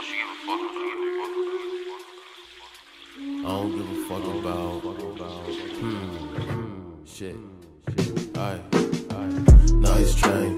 I don't give a fuck about shit. Alright. Nice chain,